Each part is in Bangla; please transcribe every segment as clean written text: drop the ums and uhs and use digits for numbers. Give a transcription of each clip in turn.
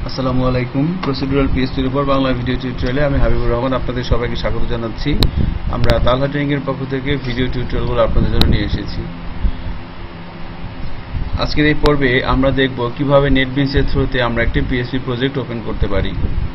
আসসালামু আলাইকুম। প্রসিডিউরাল পিএইচপির উপর বাংলা ভিডিও টিউটোরিয়ালে আমি হাবিবুর রহমান আপনাদের সবাইকে স্বাগত জানাচ্ছি। আমরা তালহা ট্রেনিং এর পক্ষ থেকে ভিডিও টিউটোরিয়ালগুলো আপনাদের জন্য নিয়ে এসেছি। আজকের এই পর্বে আমরা দেখব কিভাবে নেটবিনস এর থ্রুতে আমরা একটি পিএইচপি প্রজেক্ট ওপেন করতে পারি।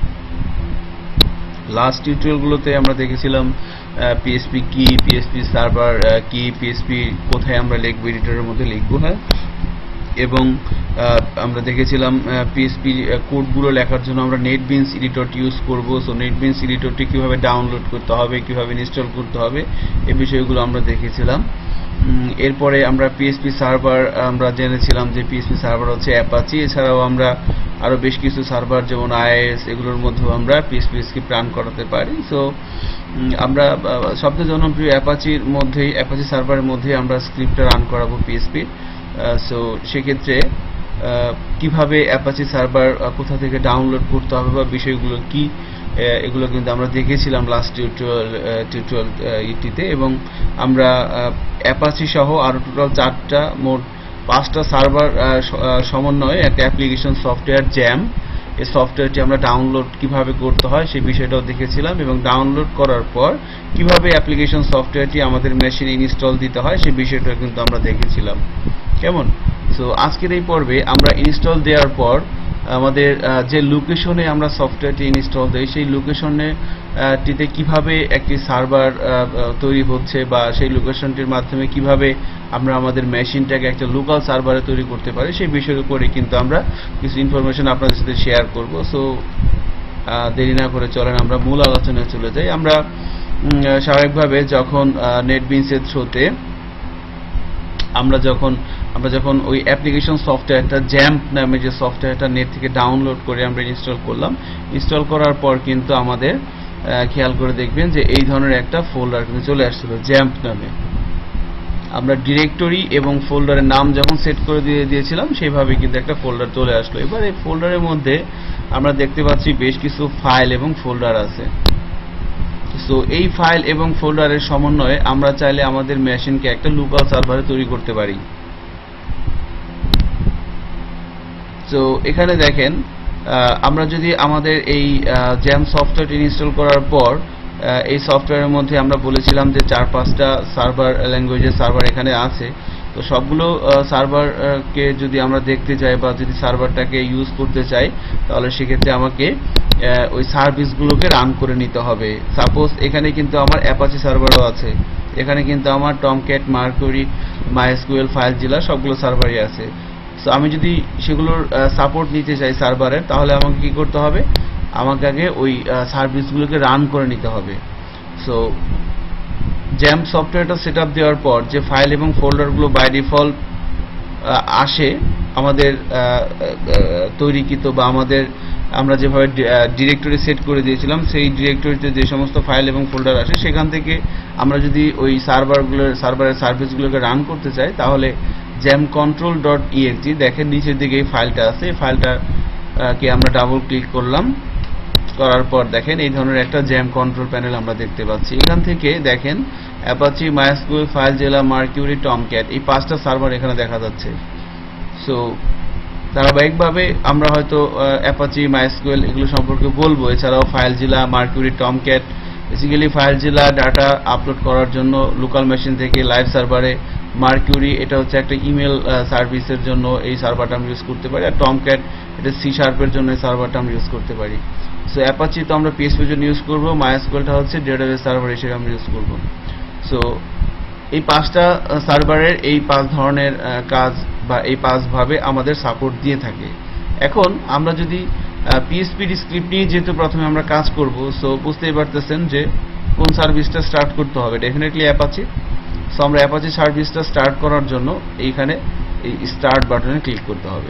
লাস্ট টিউটোরিয়ালগুলোতে আমরা দেখেছিলাম পিএইচপি কি, পিএইচপি সার্ভার কি, পিএইচপি কোথায় আমরা লিখব, এডিটরের মধ্যে লিখব, হ্যাঁ, এবং আমরা দেখেছিলাম পিএইচপি কোডগুলো লেখার জন্য আমরা নেটবিনস এডিটরটি ইউজ করব। সো নেটবিনস এডিটরটি কিভাবে ডাউনলোড করতে হবে, কিভাবে ইনস্টল করতে হবে, এই বিষয়গুলো আমরা দেখেছিলাম। এরপরে আমরা পিএইচপি সার্ভার আমরা জেনেছিলাম যে পিএইচপি সার্ভার হচ্ছে অ্যাপাচি। এছাড়াও আমরা আরো বেশ কিছু সার্ভার যেমন আইএস এগুলোর মধ্যেও আমরা পিএইচপি স্ক্রিপ্ট রান করাতে পারি। সো আমরা সবচেয়ে জনপ্রিয় অ্যাপাচির মধ্যেই, অ্যাপাচি সার্ভারের মধ্যেই আমরা স্ক্রিপ্টটা রান করাবো পিএইচপি। সো সেক্ষেত্রে কিভাবে অ্যাপাচি সার্ভার কোথা থেকে ডাউনলোড করতে হবে বা বিষয়গুলো কি, এগুলো কিন্তু আমরা দেখেছিলাম লাস্ট টিউটোরিয়াল ইটিতে। এবং আমরা অ্যাপাচি সহ আরো টোটাল মোট 5টা সার্ভার সমন্বয়ে একটা অ্যাপ্লিকেশন সফটওয়্যার জ্যাম, এই সফটওয়্যারটি আমরা ডাউনলোড কিভাবে করতে হয় সেই বিষয়টাও দেখেছিলাম। এবং ডাউনলোড করার পর কিভাবে অ্যাপ্লিকেশন সফটওয়্যারটি আমাদের মেশিনে ইনস্টল দিতে হয় সেই বিষয়টা কিন্তু আমরা দেখেছিলাম। কেমন? সো আজকের এই পর্বে আমরা ইনস্টল দেওয়ার পর আমাদের যে লোকেশনে আমরা সফটওয়্যারটি ইনস্টল দেই সেই লোকেশনে টিতে কিভাবে একটি সার্ভার তৈরি হচ্ছে বা সেই লোকেশনটির মাধ্যমে কিভাবে আমরা আমাদের মেশিনটাকে একটা লোকাল সার্ভারে তৈরি করতে পারি সেই বিষয়ের উপরে কিন্তু আমরা কিছু ইনফরমেশন আপনাদের সাথে শেয়ার করব। সো দেরি না করে চলেন আমরা মূল আলোচনায় চলে যাই। আমরা স্বাভাবিকভাবে যখন নেটবিনস এর থ্রুতে আমরা যখন ওই অ্যাপ্লিকেশন সফটওয়্যারটা জ্যাম্প নামে যে সফটওয়্যারটা নেট থেকে ডাউনলোড করে আমরা ইনস্টল করলাম, ইনস্টল করার পর কিন্তু আমাদের খেয়াল করে দেখবেন যে এই ধরনের একটা ফোল্ডার কিন্তু চলে আসছিল জ্যাম্প নামে। আমরা ডিরেক্টরি এবং ফোল্ডারের নাম যখন সেট করে দিয়েছিলাম সেইভাবে কিন্তু একটা ফোল্ডার চলে আসলো। এবার এই ফোল্ডারের মধ্যে আমরা দেখতে পাচ্ছি বেশ কিছু ফাইল এবং ফোল্ডার আছে। সো এই ফাইল এবং ফোল্ডারের সমন্বয়ে আমরা চাইলে আমাদের মেশিনকে একটা লোকাল সার্ভারে তৈরি করতে পারি। তো এখানে দেখেন আমরা যদি আমাদের এই জ্যাম সফটওয়্যারটি ইনস্টল করার পর এই সফটওয়্যারের মধ্যে আমরা বলেছিলাম যে 4-5টা সার্ভার ল্যাঙ্গুয়েজের সার্ভার এখানে আছে। তো সবগুলো সার্ভারকে যদি আমরা দেখতে চাই বা যদি সার্ভারটাকে ইউজ করতে চাই তাহলে সেক্ষেত্রে আমাকে ওই সার্ভিসগুলোকে রান করে নিতে হবে। সাপোজ এখানে কিন্তু আমার অ্যাপাচি সার্ভারও আছে, এখানে কিন্তু আমার টমক্যাট, মার্কুরি, মাইএসকিউএল, ফাইলজিলা সবগুলো সার্ভারই আছে। সো আমি যদি সেগুলোর সাপোর্ট নিতে চাই সার্ভারের, তাহলে আমাকে কি করতে হবে? আমাকে আগে ওই সার্ভিসগুলোকে রান করে নিতে হবে। সো জ্যাম সফটওয়্যারটা সেট আপ দেওয়ার পর যে ফাইল এবং ফোল্ডারগুলো বাই ডিফল্ট আসে আমাদের তৈরিকৃত বা আমরা যেভাবে ডিরেক্টরি সেট করে দিয়েছিলাম সেই ডিরেক্টরিতে যে সমস্ত ফাইল এবং ফোল্ডার আসে সেখান থেকে আমরা যদি ওই সার্ভারের সার্ভিসগুলোকে রান করতে চাই তাহলে jamcontrol.exe দেখেন নিচের দিকে এই ফাইলটা আছে। এই ফাইলটাকে আমরা ডাবল ক্লিক করলাম, করার পর দেখেন এই ধরনের একটা জ্যাম কন্ট্রোল প্যানেল আমরা দেখতে পাচ্ছি। এখান থেকে দেখেন Apache, MySQL, FileZilla, Mercury, Tomcat এই 5টা সার্ভার এখানে দেখা যাচ্ছে। সো ধারাবাহিকভাবে আমরা হয়তো অ্যাপাচি, মাইএসকিউএল এগুলো সম্পর্কে বলবো। এছাড়াও FileZilla, Mercury, Tomcat basically FileZilla data upload করার জন্য লোকাল মেশিন থেকে লাইভ সার্ভারে, মার্কিউরি এটা হচ্ছে একটা ইমেল সার্ভিসের জন্য এই সার্ভারটা আমরা ইউজ করতে পারি, আর টমক্যাট এটা সি শার্পের জন্য এই সার্ভারটা আমরা ইউজ করতে পারি। সো অ্যাপাচি তো আমরা পিএইচপির জন্য ইউজ করবো, মাইএসকিউএলটা হচ্ছে ডেটাবেস সার্ভার হিসেবে আমরা ইউজ করব। সো এই 5টা সার্ভারের এই 5 ধরনের কাজ বা এই 5 ভাবে আমাদের সাপোর্ট দিয়ে থাকে। এখন আমরা যদি পিএইচপি স্ক্রিপ্ট নিয়ে যেহেতু প্রথমে আমরা কাজ করব, সো বুঝতেই পারতেছেন যে কোন সার্ভিসটা স্টার্ট করতে হবে, ডেফিনেটলি অ্যাপাচি। সো আমরা অ্যাপাচি সার্ভিসটা স্টার্ট করার জন্য এইখানে এই স্টার্ট বাটনে ক্লিক করতে হবে।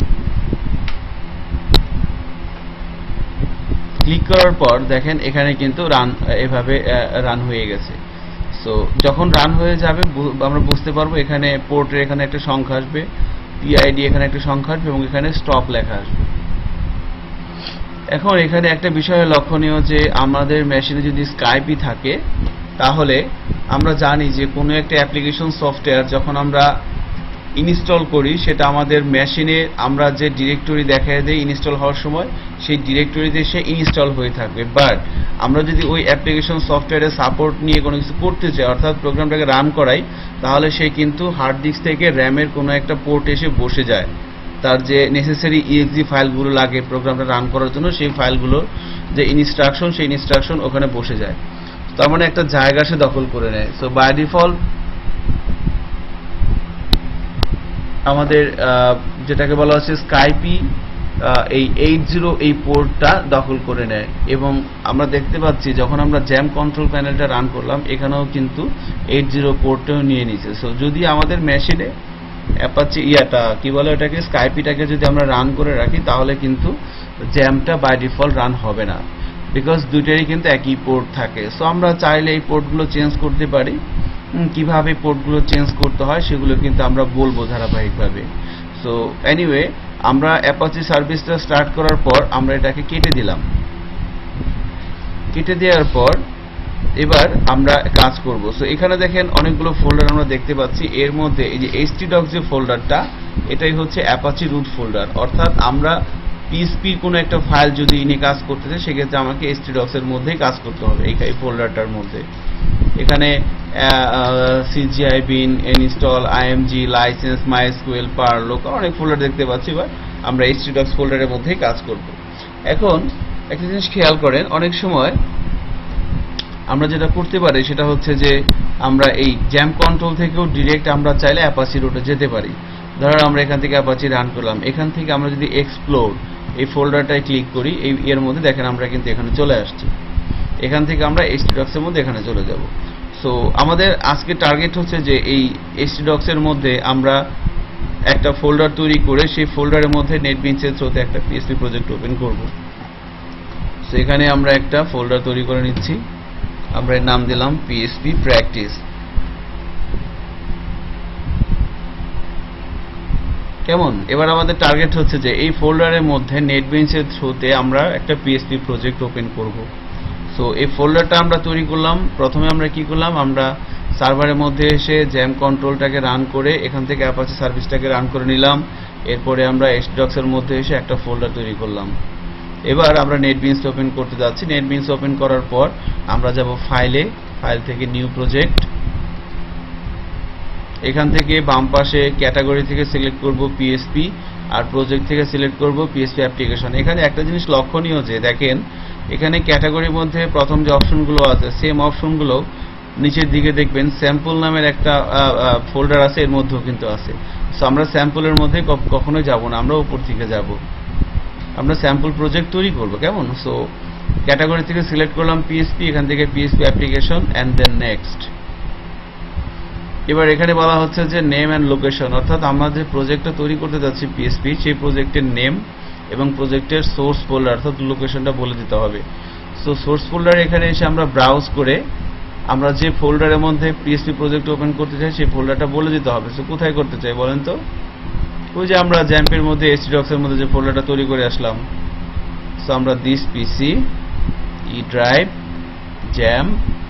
ক্লিক করার পর দেখেন এখানে কিন্তু এভাবে রান হয়ে গেছে। সো যখন রান হয়ে যাবে আমরা বুঝতে পারবো এখানে পোর্টের এখানে একটা সংখ্যা আসবে, পিআইডি এখানে একটা সংখ্যা আসবে এবং এখানে স্টপ লেখা আসবে। এখন এখানে একটা বিষয় লক্ষণীয় যে আমাদের মেশিনে যদি স্কাইপই থাকে তাহলে আমরা জানি যে কোনো একটা অ্যাপ্লিকেশন সফটওয়্যার যখন আমরা ইনস্টল করি সেটা আমাদের মেশিনে আমরা যে ডিরেক্টরি দেখায় দেই ইনস্টল হওয়ার সময় সেই ডিরেক্টরিতে সে ইনস্টল হয়ে থাকবে। বাট আমরা যদি ওই অ্যাপ্লিকেশন সফটওয়্যারের সাপোর্ট নিয়ে কোনো কিছু করতে চাই, অর্থাৎ প্রোগ্রামটাকে রান করাই, তাহলে সে কিন্তু হার্ড ডিস্ক থেকে র্যামের কোনো একটা পোর্ট এসে বসে যায়। তার যে নেসেসারি exe ফাইলগুলো লাগে প্রোগ্রামটা রান করার জন্য, সেই ফাইলগুলোর যে ইনস্ট্রাকশন, সেই ইনস্ট্রাকশন ওখানে বসে যায়। তার মানে একটা জায়গা সে দখল করে নেয়। সো বাই ডিফল্ট আমাদের যেটাকে বলা হচ্ছে স্কাইপি এই 80 এই পোর্টটা দখল করে নেয়। এবং আমরা দেখতে পাচ্ছি যখন আমরা জ্যাম কন্ট্রোল প্যানেলটা রান করলাম এখানেও কিন্তু 80 পোর্টটাও নিয়ে নিয়েছে। সো যদি আমাদের মেশিনে অ্যাপাচি কি বলে ওটাকে স্কাইপিটাকে যদি আমরা রান করে রাখি তাহলে কিন্তু জ্যামটা বাই ডিফল্ট রান হবে না, বিকজ দুইটারই কিন্তু একই পোর্ট থাকে। সো আমরা চাইলে এই পোর্টগুলো চেঞ্জ করতে পারি। কিভাবে পোর্টগুলো চেঞ্জ করতে হয় সেগুলো কিন্তু আমরা বলবো ধারাবাহিকভাবে। সো এনিওয়ে আমরা অ্যাপাচি সার্ভিসটা স্টার্ট করার পর আমরা এটাকে কেটে দিলাম। কেটে দেওয়ার পর এবার আমরা কাজ করব। সো এখানে দেখেন অনেকগুলো ফোল্ডার আমরা দেখতে পাচ্ছি। এর মধ্যে এই যে htdocs যে ফোল্ডারটা, এটাই হচ্ছে অ্যাপাচি রুট ফোল্ডার। অর্থাৎ আমরা পিএসপির কোনো একটা ফাইল যদি নিয়ে কাজ করতে চাই সেক্ষেত্রে আমাকে htdocs এর মধ্যেই কাজ করতে হবে, এই ফোল্ডারটার মধ্যে। এখানে CGI bin, install, img, license, mysql, parloc অনেক ফোল্ডার দেখতে পাচ্ছি। এবার আমরা htdocs ফোল্ডারের মধ্যেই কাজ করব। এখন একটা জিনিস খেয়াল করেন, অনেক সময় আমরা যেটা করতে পারি সেটা হচ্ছে যে আমরা এই জ্যাম কন্ট্রোল থেকেও ডিরেক্ট আমরা চাইলে অ্যাপাচি রুটে যেতে পারি। ধরো আমরা এখান থেকে অ্যাপাচি রান করলাম, এখান থেকে আমরা যদি এক্সপ্লোর এই ফোল্ডারটায় ক্লিক করি, এর মধ্যে দেখেন আমরা কিন্তু এখানে চলে আসছি। এখান থেকে আমরা htdocs এর মধ্যে এখানে চলে যাব। সো আমাদের আজকে টার্গেট হচ্ছে যে এই htdocs এর মধ্যে আমরা একটা ফোল্ডার তৈরি করে সেই ফোল্ডারের মধ্যে নেটবিনসের থ্রুতে একটা পিএসপি প্রজেক্ট ওপেন করব। সো এখানে আমরা একটা ফোল্ডার তৈরি করে নিচ্ছি। আমরা এর নাম দিলাম PSP প্র্যাকটিস। কেমন? এবার আমাদের টার্গেট হচ্ছে যে এই ফোল্ডারের মধ্যে নেটবিনসের থ্রুতে আমরা একটা পিএসপি প্রজেক্ট ওপেন করব। সো এই ফোল্ডারটা আমরা তৈরি করলাম। প্রথমে আমরা কি করলাম, আমরা সার্ভারের মধ্যে এসে জ্যাম কন্ট্রোলটাকে রান করে এখান থেকে অ্যাপাচি সার্ভিসটাকে রান করে নিলাম। এরপরে আমরা htdocs এর মধ্যে এসে একটা ফোল্ডার তৈরি করলাম। এবার আমরা নেটবিনস ওপেন করতে যাচ্ছি। নেটবিনস ওপেন করার পর আমরা যাব ফাইল থেকে নিউ প্রজেক্ট। এখান থেকে বাম পাশে ক্যাটাগরি থেকে সিলেক্ট করব পিএসপি, আর প্রজেক্ট থেকে সিলেক্ট করব পিএসপি অ্যাপ্লিকেশন। এখানে একটা জিনিস লক্ষণীয় যে দেখেন এখানে ক্যাটাগরির মধ্যে প্রথম যে অপশনগুলো আছে সেম অপশনগুলো নিচের দিকে দেখবেন স্যাম্পল নামের একটা ফোল্ডার আছে, এর মধ্যেও কিন্তু আছে। সো আমরা স্যাম্পলের মধ্যে কখনোই যাব না, আমরা উপর থেকে যাব, আমরা স্যাম্পল প্রজেক্ট তৈরি করব। কেমন? সো ক্যাটাগরি থেকে সিলেক্ট করলাম পিএসপি, এখান থেকে PHP application and then next. এবার এখানে বলা হচ্ছে যে নেম অ্যান্ড লোকেশন, অর্থাৎ আমরা যে প্রজেক্টটা তৈরি করতে যাচ্ছি পিএসপি সেই প্রজেক্টের নেম এবং প্রজেক্টের সোর্স ফোল্ডার অর্থাৎ লোকেশনটা বলে দিতে হবে। সো সোর্স ফোল্ডার এখানে এসে আমরা ব্রাউজ করে আমরা যে ফোল্ডারের মধ্যে পিএসপি প্রজেক্ট ওপেন করতে চাই সেই ফোল্ডারটা বলে দিতে হবে। সো কোথায় করতে চাই বলেন তো? ওই যে আমরা জ্যাম্পের মধ্যে htdocs এর মধ্যে যে ফোল্ডারটা তৈরি করে আসলাম। সো আমরা this PC E drive XAMPP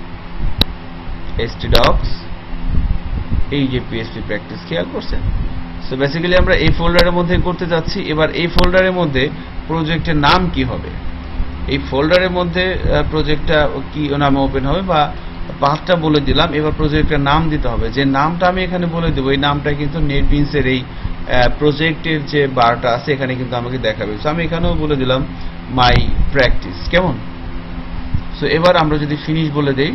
htdocs এই যে পিএসপি প্র্যাকটিস, খেয়াল করছেন? সো বেসিক্যালি আমরা এই ফোল্ডারের মধ্যে করতে যাচ্ছি। এবার এই ফোল্ডারের মধ্যে প্রজেক্টের নাম কি হবে, এই ফোল্ডারের মধ্যে প্রজেক্টটা কি নামে ওপেন হবে বা পাথটা বলে দিলাম। এবার প্রজেক্টের নাম দিতে হবে, যে নামটা আমি এখানে বলে দেবো এই নামটা কিন্তু নেটবিনসের এই প্রজেক্টের যে বারটা আছে এখানে কিন্তু আমাকে দেখাবে। সো আমি এখানেও বলে দিলাম মাই প্র্যাকটিস। কেমন? সো এবার আমরা যদি ফিনিশ বলে দেই,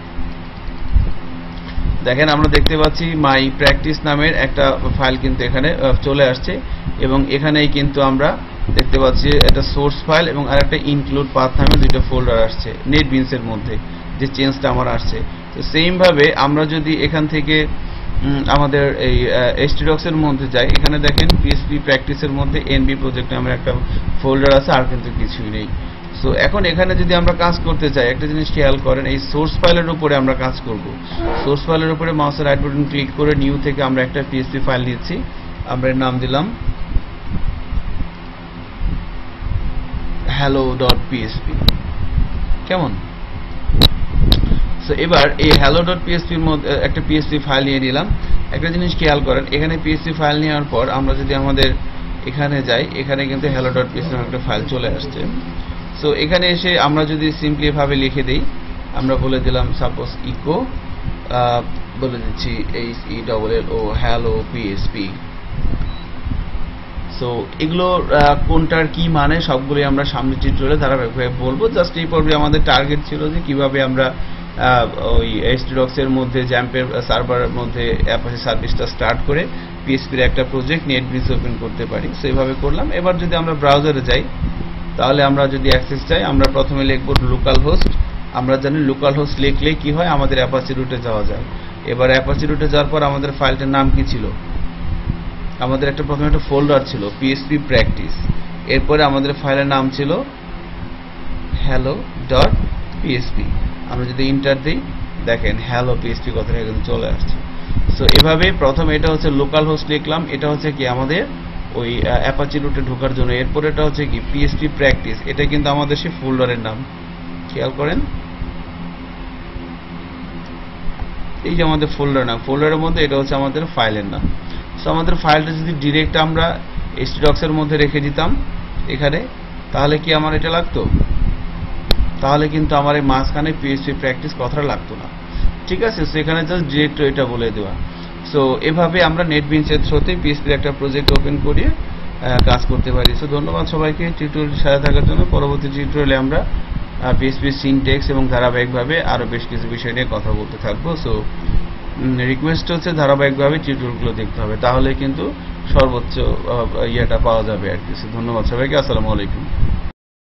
দেখেন আমরা দেখতে পাচ্ছি মাই প্র্যাকটিস নামের একটা ফাইল কিন্তু এখানে চলে আসছে এবং এখানেই কিন্তু আমরা দেখতে পাচ্ছি এটা সোর্স ফাইল এবং আরেকটা ইনক্লুড পাথ নামে দুটো ফোল্ডার আসছে নেটবিনসের মধ্যে, যে চেঞ্জটা আমার আসছে। তো সেম ভাবে আমরা যদি এখান থেকে আমাদের এই htdocs এর মধ্যে যাই, এখানে দেখেন পিএসপি প্র্যাকটিসের মধ্যে এনবি প্রজেক্ট নামের একটা ফোল্ডার আছে, আর কিন্তু কিছুই নেই। সো এখন এখানে যদি আমরা কাজ করতে চাই, একটা জিনিস খেয়াল করেন, এই সোর্স ফাইলের উপরে আমরা কাজ করব। সোর্স ফাইলের উপরে মাউসের রাইট বাটন ক্লিক করে নিউ থেকে আমরা একটা পিএসপি ফাইল নিচ্ছি, আমরা এর নাম দিলাম hello.php। কেমন? সো এবার এই hello.php এর মধ্যে একটা পিএসপি ফাইল নিয়ে নিলাম। একটা জিনিস খেয়াল করেন, এখানে পিএসপি ফাইল নেওয়ার পর আমরা যদি আমাদের এখানে যাই, এখানে কিন্তু hello.psp একটা ফাইল চলে আসছে। সো এখানে এসে আমরা যদি সিম্পলি ভাবে লিখে দেই, আমরা বলে দিলাম সাপোজ ইকো, বলে দিচ্ছি HELLO hello PSP। সো এগুলো কোনটার কি মানে সবগুলোই আমরা সামনের টিউটোরিয়ালে ধারাবাহিকভাবে বলবো। জাস্ট এই পর্বে আমাদের টার্গেট ছিল যে কিভাবে আমরা ওই htdocs এর মধ্যে জ্যাম্পের সার্ভারের মধ্যে অ্যাপাচি সার্ভিসটা স্টার্ট করে PSP এর একটা প্রজেক্ট নেটবিনস ওপেন করতে পারি। সো এইভাবে করলাম। এবার যদি আমরা ব্রাউজারে যাই, তাহলে আমরা যদি অ্যাক্সেস চাই, আমরা প্রথমে লিখব লোকাল হোস্ট। আমরা জানি লোকাল হোস্ট লিখলে কি হয়, আমাদের অ্যাপাচি রুটে যাওয়া যায়। এবার অ্যাপাচি রুটে যাওয়ার পর আমাদের ফাইলটার নাম কি ছিল, আমাদের একটা প্রথমে একটা ফোল্ডার ছিল PSP প্র্যাকটিস, এরপরে আমাদের ফাইলের নাম ছিল hello.psp। আমরা যদি এন্টার দেই, দেখেন hello PSP কথাটা এখানে চলে আসছে। সো এভাবে প্রথম এটা হচ্ছে লোকাল হোস্ট লিখলাম, এটা হচ্ছে কি আমাদের ওই অ্যাপাচি রুটে ঢোকার জন্য। এরপর এটা হচ্ছে কি PSP প্র্যাকটিস, এটা কিন্তু আমাদের সেই ফোল্ডারের নাম, খেয়াল করেন এই যে আমাদের ফোল্ডার নাম, ফোল্ডারের মধ্যে এটা হচ্ছে আমাদের ফাইলের নাম। সো আমাদের ফাইলটা যদি ডিরেক্ট আমরা htdocs এর মধ্যে রেখে দিতাম এখানে, তাহলে কি আমার এটা লাগতো, তাহলে কিন্তু আমার এই মাঝখানে PSP প্র্যাকটিস কথাটা লাগতো না। ঠিক আছে, সো এখানে জাস্ট ডিরেক্ট এটা বলে দেওয়া। সো এভাবে আমরা নেটবিনসের থ্রুতে PSP এর একটা প্রজেক্ট ওপেন করিয়ে কাজ করতে পারি। সো ধন্যবাদ সবাইকে টিউটোরিয়াল সাথে থাকার জন্য। পরবর্তী টিউটোরিয়ালে আমরা PSP সিনট্যাক্স এবং ধারাবাহিকভাবে আরো বেশ কিছু বিষয় নিয়ে কথা বলতে থাকবো। সো রিকোয়েস্ট হচ্ছে ধারাবাহিকভাবে টিউটোরিয়ালগুলো দেখতে হবে, তাহলে কিন্তু সর্বোচ্চ ইয়েটা পাওয়া যাবে আর কি। ধন্যবাদ সবাইকে, আসসালামু আলাইকুম।